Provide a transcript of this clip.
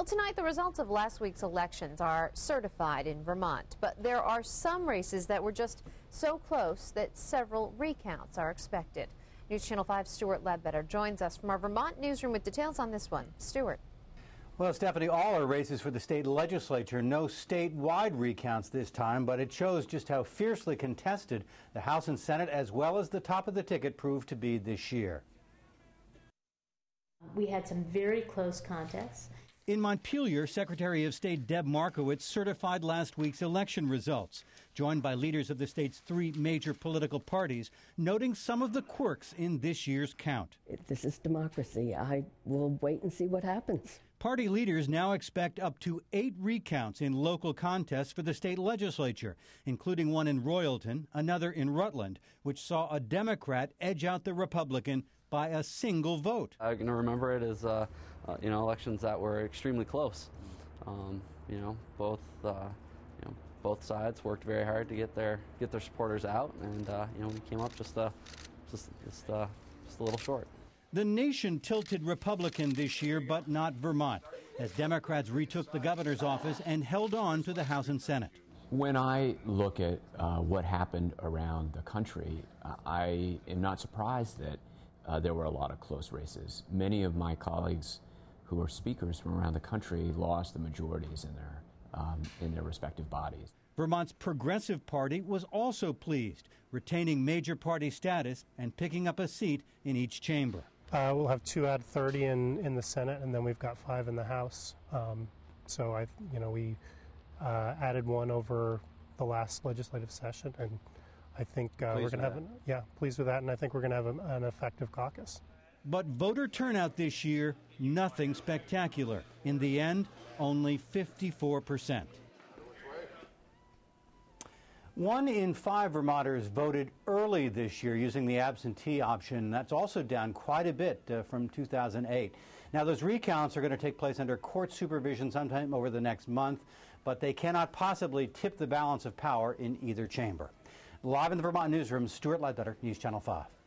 Well, tonight the results of last week's elections are certified in Vermont, but there are some races that were just so close that several recounts are expected. News Channel 5's Stuart Ledbetter joins us from our Vermont newsroom with details on this one. Stuart. Well, Stephanie, all are races for the state legislature. No statewide recounts this time, but it shows just how fiercely contested the House and Senate, as well as the top of the ticket, proved to be this year. We had some very close contests. In Montpelier, Secretary of State Deb Markowitz certified last week's election results, joined by leaders of the state's three major political parties, noting some of the quirks in this year's count. This is democracy. I will wait and see what happens. Party leaders now expect up to 8 recounts in local contests for the state legislature, including one in Royalton, another in Rutland, which saw a Democrat edge out the Republican by a single vote. I'm going to remember it as elections that were extremely close. Both sides worked very hard to get their supporters out, and we came up just a little short. The nation tilted Republican this year, but not Vermont, as Democrats retook the governor's office and held on to the House and Senate. When I look at what happened around the country, I am not surprised that there were a lot of close races. Many of my colleagues who are speakers from around the country lost the majorities in their respective bodies. Vermont's Progressive Party was also pleased, retaining major party status and picking up a seat in each chamber. We'll have 2 out of 30 in the Senate, and then we've got 5 in the House. So we added 1 over the last legislative session, and I think we're going to have pleased with that, and I think we're going to have an effective caucus. But voter turnout this year, nothing spectacular. In the end, only 54%. 1 in 5 Vermonters voted early this year using the absentee option. That's also down quite a bit from 2008. Now, those recounts are going to take place under court supervision sometime over the next month, but they cannot possibly tip the balance of power in either chamber. Live in the Vermont newsroom, Stuart Ledbetter, News Channel 5.